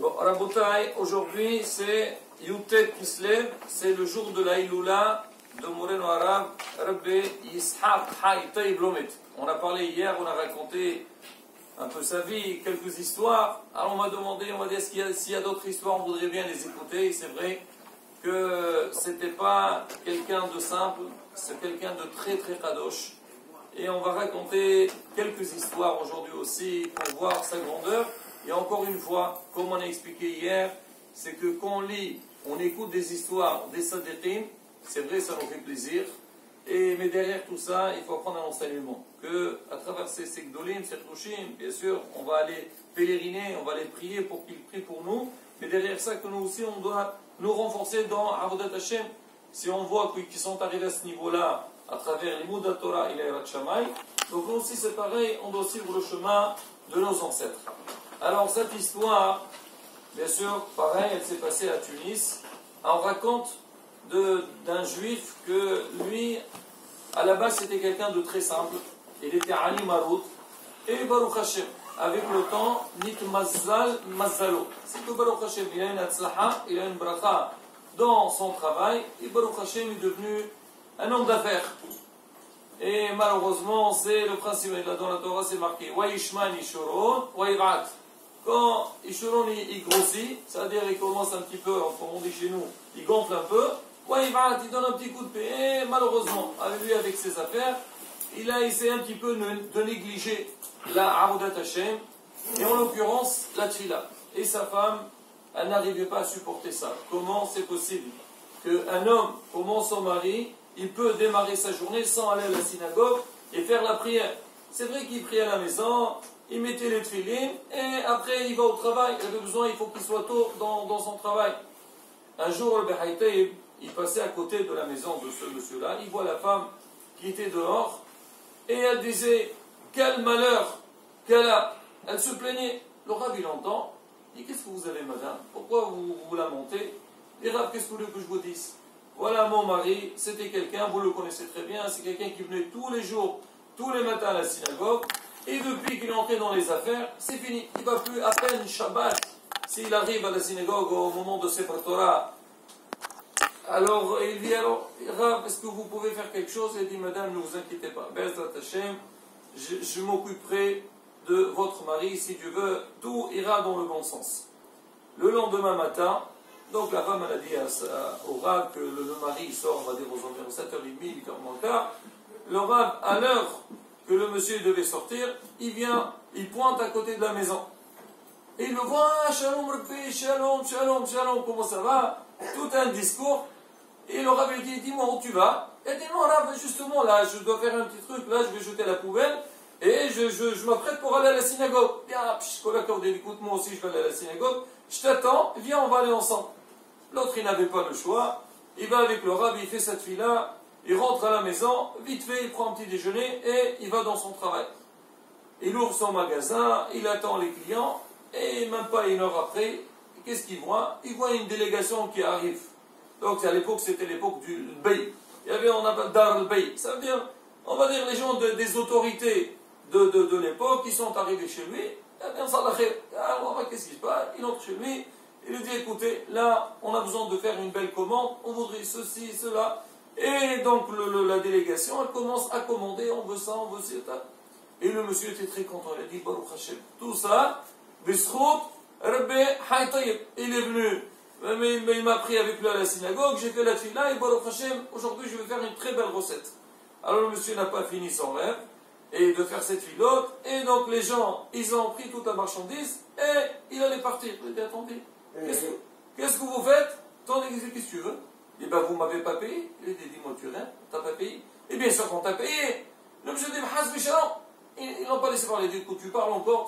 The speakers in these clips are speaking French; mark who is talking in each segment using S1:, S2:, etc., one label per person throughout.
S1: Bon, Rabotai, aujourd'hui c'est Yutet Kislev, c'est le jour de la Iloula de Moreno Arabe, Rabbi Yishaq Hay Taïb Lomet. On a parlé hier, on a raconté un peu sa vie, quelques histoires. Alors on m'a demandé, on m'a dit s'il y a d'autres histoires, on voudrait bien les écouter. C'est vrai que c'était pas quelqu'un de simple, c'est quelqu'un de très très kadosh. Et on va raconter quelques histoires aujourd'hui aussi pour voir sa grandeur. Et encore une fois, comme on a expliqué hier, c'est que quand on lit, on écoute des histoires, des sadiqim, c'est vrai, ça nous fait plaisir. Mais derrière tout ça, il faut apprendre un enseignement. Que à travers ces gdolim, ces trouchim, bien sûr, on va aller pèleriner, on va aller prier pour qu'ils prient pour nous. Mais derrière ça, que nous aussi, on doit nous renforcer dans Avodat Hashem. Si on voit qu'ils sont arrivés à ce niveau-là, à travers les Moudat Torah et les Hirat Shammai, donc nous aussi c'est pareil, on doit suivre le chemin de nos ancêtres. Alors cette histoire, bien sûr, pareil, elle s'est passée à Tunis. On raconte d'un juif que lui, à la base c'était quelqu'un de très simple. Il était Ali Maroud. Et Baruch Hashem, avec le temps, Nit Mazzal Mazzalo. C'est que Baruch Hashem, il a une atzlaha, il a une bracha dans son travail. Et Baruch Hashem est devenu un homme d'affaires. Et malheureusement, c'est le principe, dans la Torah c'est marqué Wa Ishman Ishuron, Wa Ivat. Quand Ishuron il grossit, c'est-à-dire il commence un petit peu, comme on dit chez nous, il gonfle un peu, Wa Ivat, il donne un petit coup de pied. Et malheureusement, avec lui, avec ses affaires, il a essayé un petit peu de négliger la Avodat Hashem, et en l'occurrence la Tfila. Et sa femme, elle n'arrivait pas à supporter ça. Comment c'est possible qu'un homme, comme son mari, il peut démarrer sa journée sans aller à la synagogue et faire la prière? C'est vrai qu'il prie à la maison, il mettait les tefilines, et après il va au travail. Il avait besoin, il faut qu'il soit tôt dans son travail. Un jour, le Behaïtaïb, il passait à côté de la maison de ce monsieur-là, il voit la femme qui était dehors, et elle disait, quel malheur qu'elle a. Elle se plaignait. Le Rav, il entend, il dit, qu'est-ce que vous avez, madame? Pourquoi vous lamentez? Et Rav, qu'est-ce que vous voulez que je vous dise? Voilà, mon mari, c'était quelqu'un, vous le connaissez très bien, c'est quelqu'un qui venait tous les jours, tous les matins à la synagogue, et depuis qu'il est entré dans les affaires, c'est fini. Il ne va plus à peine Shabbat, s'il arrive à la synagogue au moment de Sefer Torah. Alors, il dit, alors, Rav, est-ce que vous pouvez faire quelque chose? Il dit, madame, ne vous inquiétez pas, Bezrat Hashem, je m'occuperai de votre mari, si Dieu veut, tout ira dans le bon sens. Le lendemain matin, donc la femme elle a dit au Rav que le mari sort, on va dire aux environs 7h30, 8h15. Le Rav, à l'heure que le monsieur devait sortir, il vient, il pointe à côté de la maison. Et il le voit, shalom, Rabbi, shalom, shalom, shalom, comment ça va? Tout un discours. Et le Rav lui dit, dis-moi où tu vas? Il dit, non Rav, justement là, je dois faire un petit truc, là je vais jeter la poubelle, et je m'apprête pour aller à la synagogue. Bien, écoute, moi aussi je vais aller à la synagogue, je t'attends, viens, on va aller ensemble. L'autre, il n'avait pas le choix, il va avec le Rav, il fait cette fille-là, il rentre à la maison, vite fait, il prend un petit déjeuner, et il va dans son travail. Il ouvre son magasin, il attend les clients, et même pas une heure après, qu'est-ce qu'il voit? Il voit une délégation qui arrive. Donc à l'époque, c'était l'époque du Bey. Il y avait, on appelle Dar al-Bey. Ça veut dire, on va dire, les gens des autorités de l'époque, qui sont arrivés chez lui. Alors, qu'est-ce qui se passe? Il entre chez lui, il lui dit, écoutez, là, on a besoin de faire une belle commande, on voudrait ceci, cela. Et donc, la délégation, elle commence à commander, on veut ça, on veut ça. Et le monsieur était très content, il a dit, Baruch Hashem, tout ça, Bisrout, Rabbi Haytaïb. Il est venu, mais il m'a pris avec lui à la synagogue, j'ai fait la tfila, et Baruch Hashem, aujourd'hui, je vais faire une très belle recette. Alors, le monsieur n'a pas fini son rêve, et de faire cette filote, et donc les gens, ils ont pris toute la marchandise, et il allait partir. Il a dit, attendez, qu'est-ce que vous faites? Attendez, qu'est-ce que tu veux? Il dit, ben vous m'avez pas payé. Il a dit, dis-moi, tu rien, t'as pas payé? Et bien sûr qu'on t'a payé. Le monsieur dit, Hasbi Shalom. Ils n'ont pas laissé parler. Du coup, tu parles encore,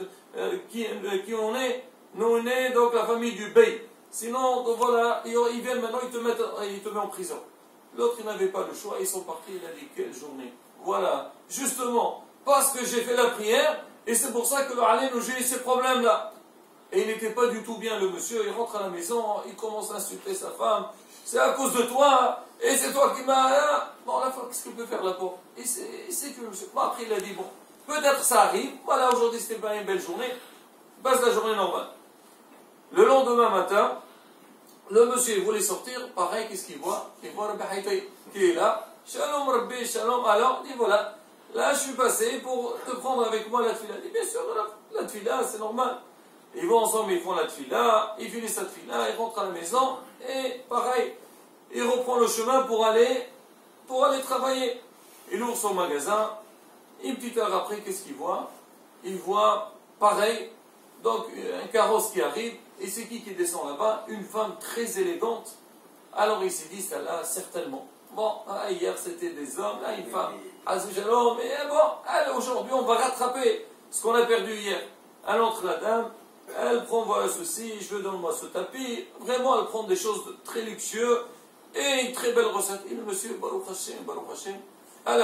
S1: qui on est? Nous, on est donc la famille du Bey. Sinon, donc, voilà, ils viennent maintenant, ils te mettent en prison. L'autre, il n'avait pas le choix, ils sont partis, il a dit, quelle journée. Voilà, justement, parce que j'ai fait la prière, et c'est pour ça que le Alim, j'ai eu ces problèmes-là. Et il n'était pas du tout bien, le monsieur, il rentre à la maison, il commence à insulter sa femme, c'est à cause de toi, et c'est toi qui m'as... Bon, la femme, qu'est-ce qu'il peut faire là pour? Et c'est que le monsieur... Bon, après, il a dit, bon, peut-être ça arrive, voilà, aujourd'hui, c'était pas une belle journée, passe la journée normale. lendemain matin, le monsieur voulait sortir, pareil, qu'est-ce qu'il voit? Il voit Rabbi Haytay qui est là. Shalom Rabbi, shalom. Alors, il dit voilà, là je suis passé pour te prendre avec moi la tfila. Il dit bien sûr, la tfila, c'est normal. Ils vont ensemble, ils font la tfila, ils finissent la tfila, ils rentrent à la maison, et pareil, il reprend le chemin pour aller travailler. Il ouvre son magasin, une petite heure après, qu'est-ce qu'il voit? Il voit, pareil, donc un carrosse qui arrive, et c'est qui descend là-bas? Une femme très élégante. Alors il s'est dit, celle-là, certainement. Bon, hier c'était des hommes, là une femme. Shalom, mais bon, allez, aujourd'hui on va rattraper ce qu'on a perdu hier. Elle entre la dame, elle prend, voilà ceci, je veux donne-moi ce tapis. Vraiment, elle prend des choses très luxueuses et une très belle recette. Et le monsieur, Baruch Hashem. À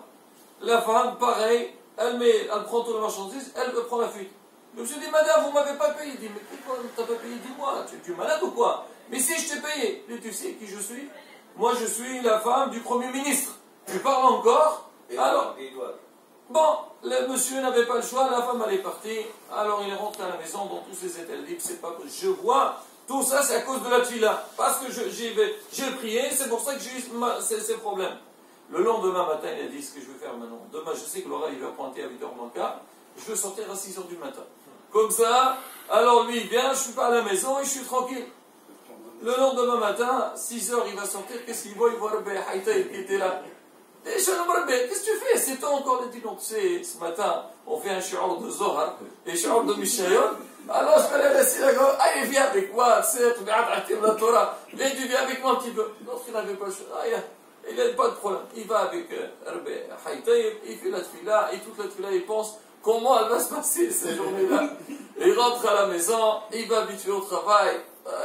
S1: la femme, pareil, elle prend toute la marchandise, elle veut prendre la fuite. Le monsieur dit, madame, vous ne m'avez pas payé. Il dit, mais pourquoi tu n'as pas payé? Dis-moi, tu es malade ou quoi? Mais si je t'ai payé. Et tu sais qui je suis? Moi, je suis la femme du Premier ministre. Tu parles encore? Alors, bon, le monsieur n'avait pas le choix, la femme elle est partie, alors il est rentré à la maison dans tous ses états libres, c'est pas que je vois, tout ça c'est à cause de la tfila, parce que j'ai prié, c'est pour ça que j'ai eu ces problèmes. Le lendemain matin, il a dit ce que je vais faire maintenant. Demain, je sais que Laura il va pointer à 8h moins quart, je vais sortir à 6h du matin. Comme ça, alors lui il vient, je suis pas à la maison et je suis tranquille. Le lendemain matin, 6h il va sortir, qu'est-ce qu'il voit? Il voit Rabbi Haytay qui était là. Et Shalom Rabbi, qu'est-ce que tu fais? C'est toi encore? Il dit non, tu sais, ce matin, on fait un shi'ur de Zohar et shi'ur de Mishayon. Alors je vais aller à la synagogue. Allez, viens avec moi, tu sais, tu la Torah. Viens, tu viens avec moi un petit peu. L'autre, il n'avait pas le choix. Il n'a pas de problème. Il va avec Rabbi Haytay, il fait la tfila, et toute la tfila, il pense comment elle va se passer cette journée-là. Il rentre à la maison, il va habituer au travail.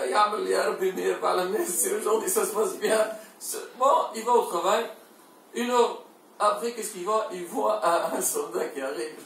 S1: Aujourd'hui, ça se passe bien. Bon, il va au travail. Une heure après, qu'est-ce qu'il voit? Il voit un soldat qui arrive,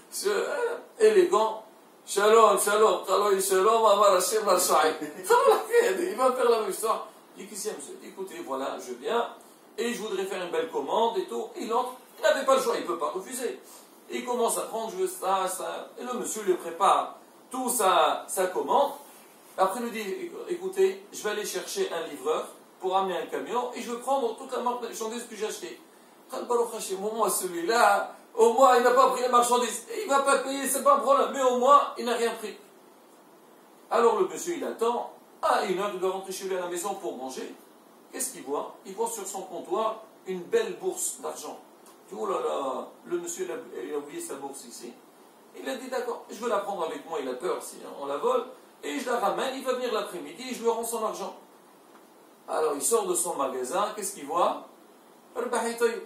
S1: élégant. Shalom, shalom, shalom, amar Hashem al-Sha'id. Il va faire la même histoire. Il dit, qu'est-ce qu'il y a, monsieur? Écoutez, voilà, je viens, et je voudrais faire une belle commande et tout. Il entre, il n'avait pas le choix, il ne peut pas refuser. Il commence à prendre, je veux ça, ça. Et le monsieur lui prépare tout sa commande. Après, il lui dit, écoutez, je vais aller chercher un livreur pour amener un camion, et je veux prendre toute la marchandise que j'ai achetée. Au moins celui-là, au moins il n'a pas pris la marchandise. Il ne va pas payer, c'est pas un problème, mais au moins il n'a rien pris. Alors le monsieur il attend, une heure il doit rentrer chez lui à la maison pour manger. Qu'est-ce qu'il voit? Il voit sur son comptoir une belle bourse d'argent. Il dit, oh là là, le monsieur il a oublié sa bourse ici. Il a dit d'accord, je veux la prendre avec moi, il a peur si on la vole, et je la ramène, il va venir l'après-midi et je lui rends son argent. Alors il sort de son magasin, qu'est-ce qu'il voit? Rabbi Haytay.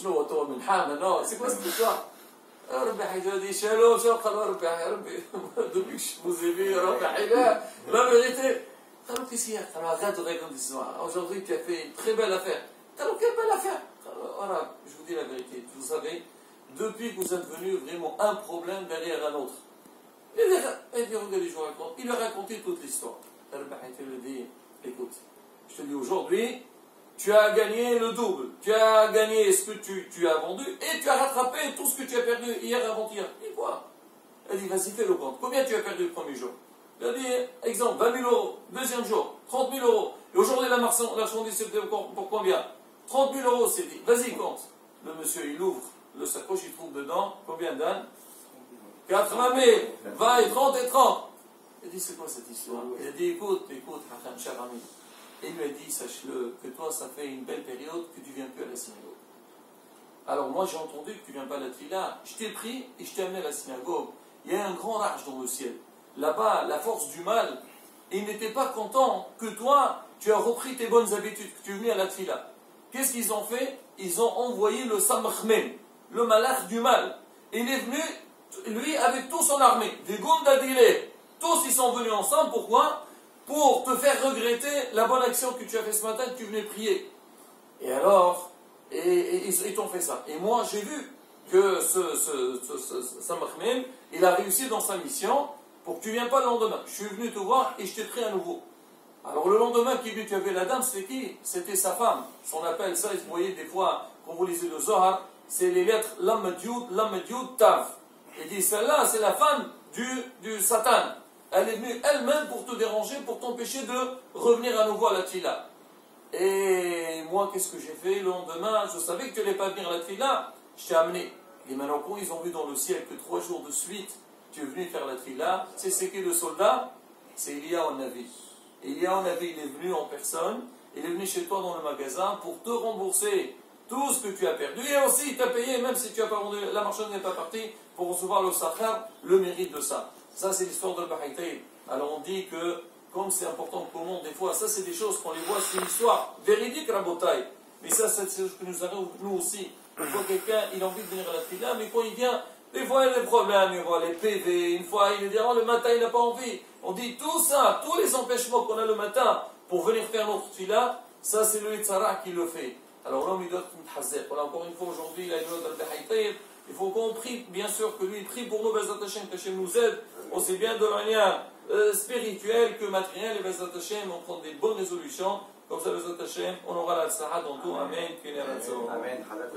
S1: C'est quoi cette histoire? Rabbi Haytay dit Shalom, depuis que je vous ai vu, Rabbi Haytay, la vérité. Qu'est-ce qu'il y a? Arrête de raconter l'histoire. Aujourd'hui tu as fait une très belle affaire. Quelle belle affaire? Voilà, je vous dis la vérité. Vous savez, depuis que vous êtes venu, vraiment un problème derrière un autre. Et dit, regardez, je vous raconte. Il a raconté toute l'histoire. Rabbi Haytay lui dit, écoute, je te dis aujourd'hui, tu as gagné le double. Tu as gagné ce que tu as vendu et tu as rattrapé tout ce que tu as perdu hier avant-hier. Et quoi? Elle dit, vas-y, fais le compte. Combien tu as perdu le premier jour? Il a dit, exemple, 20 000 euros. Deuxième jour, 30 000 euros. Et aujourd'hui, la marchandise, c'était pour combien? 30 000 euros, c'est dit. Vas-y, compte. Le monsieur, il ouvre le sacoche, il trouve dedans, combien d'ânes? 80 000. 20 et 30 et 30. Il a dit, c'est quoi cette histoire? Il a dit, écoute, Hakam, cher ami. Et il lui a dit, sache-le, que toi, ça fait une belle période que tu ne viens plus à la synagogue. Alors moi, j'ai entendu que tu ne viens pas à la tfila. Je t'ai pris et je t'ai amené à la synagogue. Il y a un grand rage dans le ciel. Là-bas, la force du mal. Et il n'était pas content que toi, tu as repris tes bonnes habitudes, que tu es venu à la tfila. Qu'est-ce qu'ils ont fait? Ils ont envoyé le Samachmen, le malach du mal. Et il est venu, lui, avec toute son armée. Des Gundadile. Tous, ils sont venus ensemble. Pourquoi? Pour te faire regretter la bonne action que tu as fait ce matin, que tu venais prier. Et alors, ils t'ont fait ça. Et moi, j'ai vu que ce Samachmen, il a réussi dans sa mission pour que tu ne viennes pas le lendemain. Je suis venu te voir et je t'ai pris à nouveau. Alors le lendemain qui est venu, tu avais la dame, c'était qui? C'était sa femme. On appelle ça, vous voyez des fois, quand vous lisez le Zohar, c'est les lettres Lam Yud, Tav. Il dit, celle-là, c'est la femme du Satan. Elle est venue elle-même pour te déranger, pour t'empêcher de revenir à nouveau à la tfila. Et moi, qu'est-ce que j'ai fait le lendemain? Je savais que tu n'allais pas venir à la tfila, je t'ai amené. Et maintenant, quand ils ont vu dans le ciel que 3 jours de suite, tu es venu faire la tfila, c'est qui le soldat? C'est Eliyahu Navi. Eliyahu Navi, il est venu en personne, il est venu chez toi dans le magasin pour te rembourser tout ce que tu as perdu. Et aussi, il t'a payé, même si tu as pas vendu, la marchandise n'est pas partie, pour recevoir le sakhar, le mérite de ça. Ça, c'est l'histoire de Bahaytaï. Alors on dit que, comme c'est important pour le monde, des fois, ça c'est des choses qu'on les voit, c'est une histoire véridique, Rabotaï. Mais ça, c'est ce que nous arrive, nous aussi. Une fois quelqu'un, il a envie de venir à la fila, mais quand il vient, des fois il y a des problèmes, il voit les PV, une fois il dit, oh, le matin il n'a pas envie. On dit tout ça, tous les empêchements qu'on a le matin pour venir faire notre fila, ça c'est le Yitzhara qui le fait. Alors l'homme il doit être muthazer. Voilà, encore une fois aujourd'hui, il a une autre Bahaytaï. Il faut qu'on prie, bien sûr, que lui prie pour nous, Bezat Hashem, qu'Hachem nous aide, aussi bien de manière spirituelle que matérielle, et Bezat Hashem, on prend des bonnes résolutions, comme ça, Bezat Hashem, on aura la Tzara dans tout. Amen.
S2: Amen.